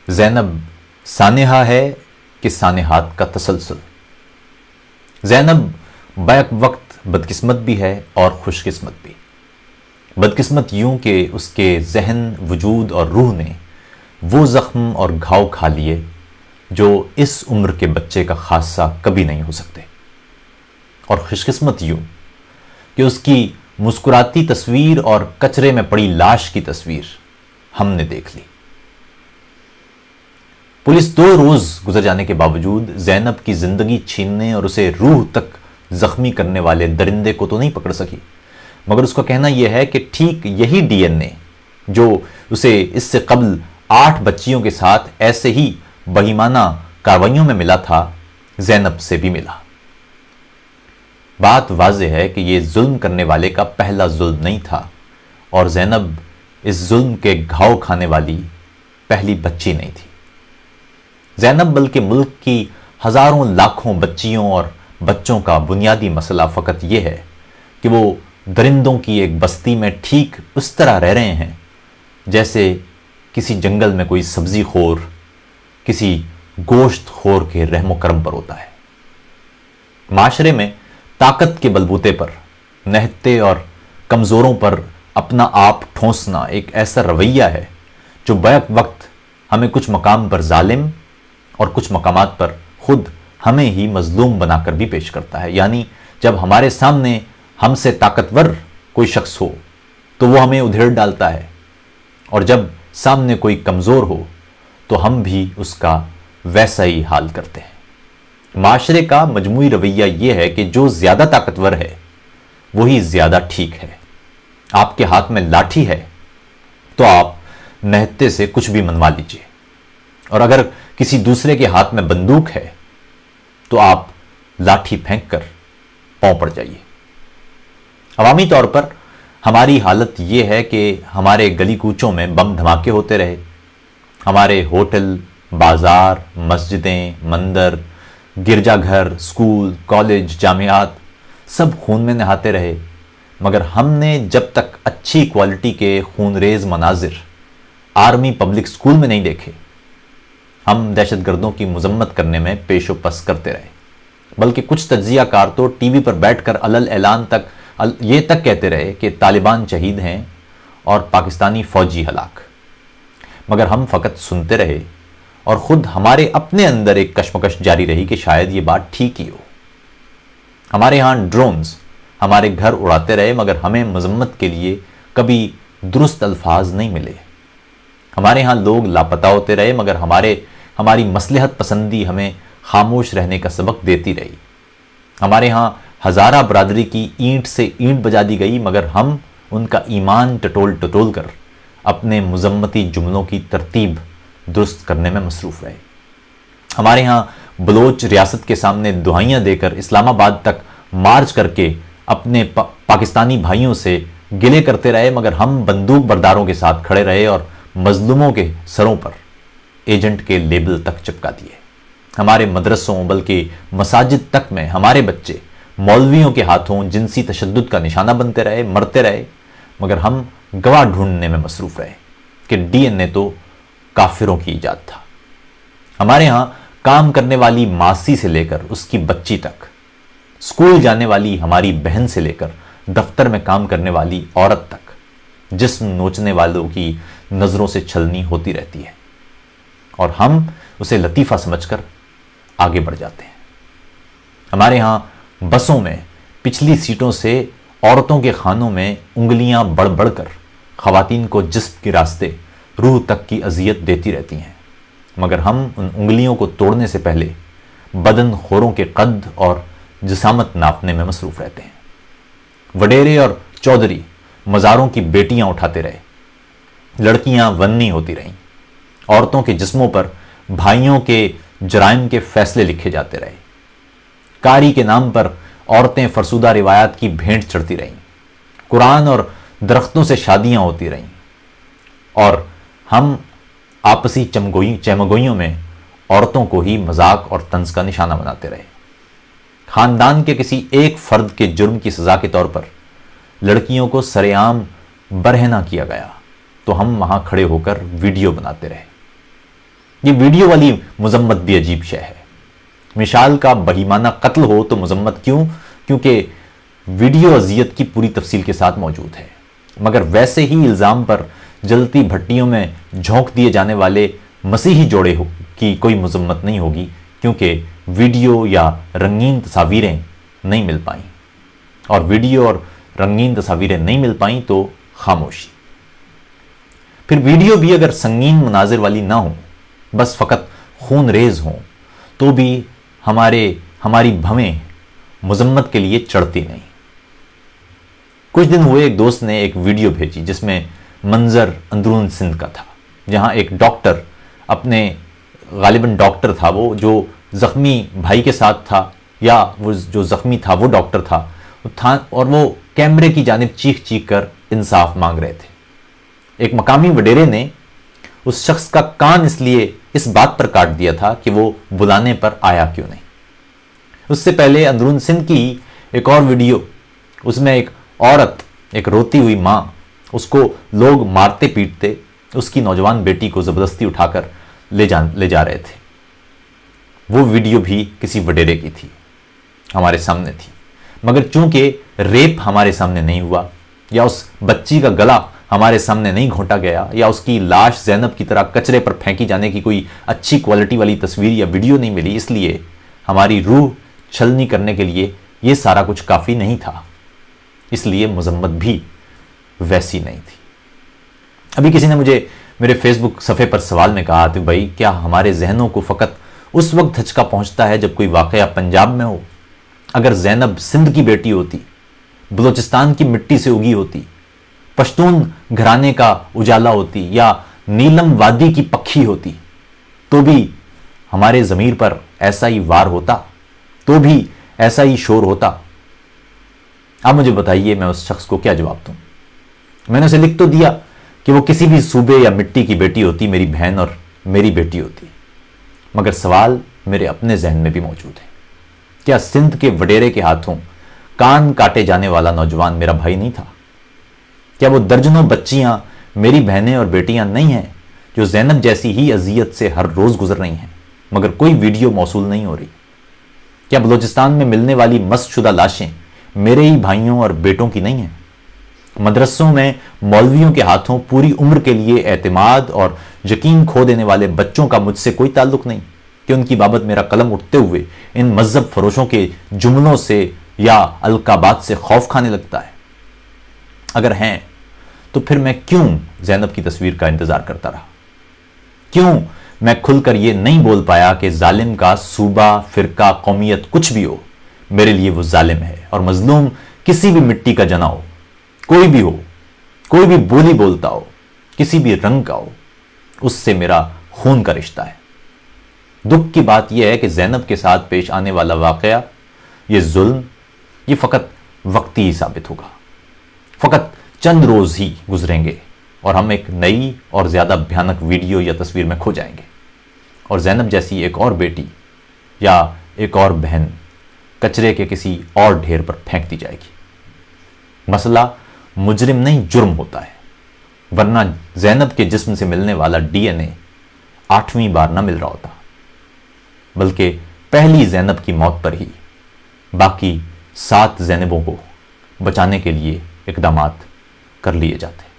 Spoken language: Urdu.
زینب سانحہ ہے کہ سانحات کا تسلسل۔ زینب بیک وقت بدقسمت بھی ہے اور خوش قسمت بھی۔ بدقسمت یوں کہ اس کے ذہن، وجود اور روح نے وہ زخم اور گھاؤ کھا لیے جو اس عمر کے بچے کا خاصہ کبھی نہیں ہو سکتے، اور خوش قسمت یوں کہ اس کی مسکراتی تصویر اور کچرے میں پڑی لاش کی تصویر ہم نے دیکھ لی۔ پولیس 2 روز گزر جانے کے باوجود زینب کی زندگی چھیننے اور اسے روح تک زخمی کرنے والے درندے کو تو نہیں پکڑ سکی، مگر اس کا کہنا یہ ہے کہ ٹھیک یہی ڈی این اے جو اسے اس سے قبل 8 بچیوں کے ساتھ ایسے ہی بہیمانہ کاروائیوں میں ملا تھا، زینب سے بھی ملا۔ بات واضح ہے کہ یہ ظلم کرنے والے کا پہلا ظلم نہیں تھا، اور زینب اس ظلم کے گھاؤ کھانے والی پہلی بچی نہیں تھی۔ زینب بلکہ ملک کی ہزاروں لاکھوں بچیوں اور بچوں کا بنیادی مسئلہ فقط یہ ہے کہ وہ درندوں کی ایک بستی میں ٹھیک اس طرح رہ رہے ہیں جیسے کسی جنگل میں کوئی سبزی خور کسی گوشت خور کے رحم و کرم پر ہوتا ہے۔ معاشرے میں طاقت کے بلبوتے پر نہتے اور کمزوروں پر اپنا آپ ٹھونسنا ایک ایسا رویہ ہے جو بیک وقت ہمیں کچھ مقام پر ظالم اور کچھ مقامات پر خود ہمیں ہی مظلوم بنا کر بھی پیش کرتا ہے۔ یعنی جب ہمارے سامنے ہم سے طاقتور کوئی شخص ہو تو وہ ہمیں ادھیڑ ڈالتا ہے، اور جب سامنے کوئی کمزور ہو تو ہم بھی اس کا ویسا ہی حال کرتے ہیں۔ معاشرے کا مجموعی رویہ یہ ہے کہ جو زیادہ طاقتور ہے وہی زیادہ ٹھیک ہے۔ آپ کے ہاتھ میں لاٹھی ہے تو آپ نہتے سے کچھ بھی منوا لیجئے، اور اگر کسی دوسرے کے ہاتھ میں بندوق ہے تو آپ لاٹھی پھینک کر پاؤں پڑ جائیے۔ عوامی طور پر ہماری حالت یہ ہے کہ ہمارے گلی کوچوں میں بم دھماکے ہوتے رہے، ہمارے ہوٹل، بازار، مسجدیں، مندر، گرجا گھر، اسکول، کالج، جامعات سب خون میں نہاتے رہے، مگر ہم نے جب تک اچھی کوالٹی کے خونریز مناظر آرمی پبلک اسکول میں نہیں دیکھے، ہم دہشت گردوں کی مذمت کرنے میں پیش و پس کرتے رہے۔ بلکہ کچھ تجزیہ کار تو ٹی وی پر بیٹھ کر علل اعلان تک یہ تک کہتے رہے کہ طالبان شہید ہیں اور پاکستانی فوجی ہلاک، مگر ہم فقط سنتے رہے، اور خود ہمارے اپنے اندر ایک کشمکش جاری رہی کہ شاید یہ بات ٹھیک ہی ہو۔ ہمارے ہاں ڈرونز ہمارے گھر اڑاتے رہے، مگر ہمیں مذمت کے لیے کبھی درست الفاظ نہیں ملے۔ ہمارے ہاں لوگ لاپتہ ہوتے رہے، مگر ہماری مصلحت پسندی ہمیں خاموش رہنے کا سبق دیتی رہی۔ ہمارے ہاں ہزارہ برادری کی اینٹ سے اینٹ بجا دی گئی، مگر ہم ان کا ایمان ٹٹول کر اپنے مذمتی جملوں کی ترتیب درست کرنے میں مصروف رہے۔ ہمارے ہاں بلوچ ریاست کے سامنے دہائیاں دے کر اسلام آباد تک مارچ کر کے اپنے پاکستانی بھائیوں سے گلے کرتے رہے، مگر ہم بندوق برداروں کے ساتھ کھڑے رہے اور مظلوموں کے سروں پر ایجنٹ کے لیبل تک چپکا دیے۔ ہمارے مدرسوں بلکہ مساجد تک میں ہمارے بچے مولویوں کے ہاتھوں جنسی تشدد کا نشانہ بنتے رہے، مرتے رہے، مگر ہم گواہ ڈھونڈنے میں مصروف رہے کہ ڈی این اے تو کافروں کی ایجاد تھا۔ ہمارے ہاں کام کرنے والی ماسی سے لے کر اس کی بچی تک، اسکول جانے والی ہماری بہن سے لے کر دفتر میں کام کرنے والی عورت تک، جسم نوچنے والوں کی نظروں سے چھلنی ہوتی رہتی ہے، اور ہم اسے لطیفہ سمجھ کر آگے بڑھ جاتے ہیں۔ ہمارے ہاں بسوں میں پچھلی سیٹوں سے عورتوں کے خانوں میں انگلیاں بڑھ بڑھ کر خواتین کو جسم کے راستے روح تک کی اذیت دیتی رہتی ہیں، مگر ہم ان انگلیوں کو توڑنے سے پہلے بدن خوروں کے قد اور جسامت ناپنے میں مصروف رہتے ہیں۔ وڈیرے اور چودھری مزاروں کی بیٹیاں اٹھاتے رہے، لڑکیاں ونی ہوتی رہیں، عورتوں کے جسموں پر بھائیوں کے جرائم کے فیصلے لکھے جاتے رہے، کاری کے نام پر عورتیں فرسودہ روایات کی بھینٹ چڑھتی رہیں، قرآن اور درختوں سے شادیاں ہوتی رہیں، اور ہم آپسی چمگوئیوں میں عورتوں کو ہی مذاق اور طنز کا نشانہ بناتے رہے۔ خاندان کے کسی ایک فرد کے جرم کی سزا کے طور پر لڑکیوں کو سرے عام برہنہ کیا گیا تو ہم وہاں کھڑے ہو کر ویڈیو بناتے رہے۔ یہ ویڈیو والی مذمت بھی عجیب شے ہے۔ مشال کا بہیمانہ قتل ہو تو مذمت کیوں؟ کیونکہ ویڈیو اذیت کی پوری تفصیل کے ساتھ موجود ہے، مگر ویسے ہی الزام پر جلتی بھٹیوں میں جھونک دیے جانے والے مسیحی جوڑے کی کوئی مذمت نہیں ہوگی، کیونکہ ویڈیو یا رنگین تصاویریں نہیں مل پائیں، اور ویڈیو اور رنگین تصاویریں نہیں مل پائیں تو خاموشی۔ پھر ویڈیو بھی اگر سنگین مناظر والی نہ ہوں، بس فقط خون ریز ہوں، تو بھی ہماری بھویں مذمت کے لیے چڑھتی نہیں۔ کچھ دن ہوئے ایک دوست نے ایک ویڈیو بھیجی جس میں منظر اندرون سندھ کا تھا، جہاں ایک ڈاکٹر اپنے غالباً ڈاکٹر تھا وہ جو زخمی بھائی کے ساتھ تھا، یا وہ جو زخمی تھا وہ ڈاکٹر تھا، اور وہ کیمرے کی جانب چیخ چیخ کر انصاف مانگ رہے تھے۔ ایک مقامی وڈیرے نے اس شخص کا کان اس لیے اس بات پر کاٹ دیا تھا کہ وہ بلانے پر آیا کیوں نہیں۔ اس سے پہلے اندرون سندھ کی ایک اور ویڈیو، اس میں ایک عورت، ایک روتی ہوئی ماں، اس کو لوگ مارتے پیٹتے اس کی نوجوان بیٹی کو زبردستی اٹھا کر لے جا رہے تھے۔ وہ ویڈیو بھی کسی وڈیرے کی تھی، ہمارے سامنے تھی، مگر چونکہ ریپ ہمارے سامنے نہیں ہوا، یا اس بچی کا گلا ہمارے سامنے نہیں گھونٹا گیا، یا اس کی لاش زینب کی طرح کچرے پر پھینکی جانے کی کوئی اچھی کوالٹی والی تصویر یا ویڈیو نہیں ملی، اس لیے ہماری روح چھلنی کرنے کے لیے یہ سارا کچھ کافی نہیں تھا، اس لیے مذمت بھی ویسی نہیں تھی۔ ابھی کسی نے مجھے میرے فیس بک صفحے پر سوال میں کہا کہ بھائی کیا ہمارے ذہنوں کو فقط اس وقت دھچکا پہنچتا ہے جب کوئی واقعہ پنجاب میں ہو؟ اگر زینب سندھ کی بیٹی ہوتی، بلوچستان کی مٹی سے اگی ہوتی، پشتون گھرانے کا اجالا ہوتی، یا نیلم وادی کی پکھی ہوتی، تو بھی ہمارے ضمیر پر ایسا ہی وار ہوتا، تو بھی ایسا ہی شور ہوتا۔ اب مجھے بتائیے میں اس شخص کو کیا جواب دوں؟ میں نے اسے لکھ تو دیا کہ وہ کسی بھی صوبے یا مٹی کی بیٹی ہوتی، میری بہن اور میری بیٹی ہوتی، مگر سوال میرے اپنے ذہن میں بھی موجود ہے۔ کیا سندھ کے وڈیرے کے ہاتھوں کان کاٹے جانے والا نوجوان میرا بھائی نہیں تھا؟ کیا وہ درجنوں بچیاں میری بہنیں اور بیٹیاں نہیں ہیں جو زینب جیسی ہی اذیت سے ہر روز گزر رہی ہیں، مگر کوئی ویڈیو موصول نہیں ہو رہی؟ کیا بلوچستان میں ملنے والی مست شدہ لاشیں میرے ہی بھائیوں اور بیٹوں کی نہیں ہیں؟ مدرسوں میں مولویوں کے ہاتھوں پوری عمر کے لیے اعتماد اور یقین کھو دینے والے بچوں کا مجھ سے کوئی تعلق نہیں کہ ان کی بابت میرا قلم اٹھتے ہوئے ان مذہب فروشوں کے جملوں سے یا القابات سے خوف کھانے لگتا ہے؟ اگر ہیں تو پھر میں کیوں زینب کی تصویر کا انتظار کرتا رہا؟ کیوں میں کھل کر یہ نہیں بول پایا کہ ظالم کا صوبہ، فرقہ، قومیت کچھ بھی ہو، میرے لیے وہ ظالم ہے، اور مظلوم کسی بھی مٹی کا جنا ہو، کوئی بھی ہو، کوئی بھی بولی بولتا ہو، کسی بھی رنگ کا ہو، اس سے میرا خون کا رشتہ ہے۔ دکھ کی بات یہ ہے کہ زینب کے ساتھ پیش آنے والا واقعہ، یہ ظلم، یہ فقط وقتی ہی ثابت ہوگا، فقط چند روز ہی گزریں گے اور ہم ایک نئی اور زیادہ بھیانک ویڈیو یا تصویر میں کھو جائیں گے، اور زینب جیسی ایک اور بیٹی یا ایک اور بہن کچرے کے کسی اور ڈھیر پر پھینک دی جائے گی۔ مسئلہ مجرم نہیں، جرم ہوتا ہے، ورنہ زینب کے جسم سے ملنے والا ڈی این اے 8ویں بار نہ مل رہا ہوتا، بلکہ پہلی زینب کی موت پر ہی باقی 7 زینبوں کو بچانے کے لیے اقدامات کر لیے جاتے۔